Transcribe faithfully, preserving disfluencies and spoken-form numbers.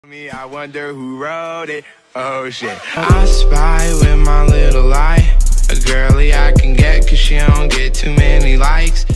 Me, I wonder who wrote it. Oh shit. I spy with my little eye a girlie I can get, cause she don't get too many likes.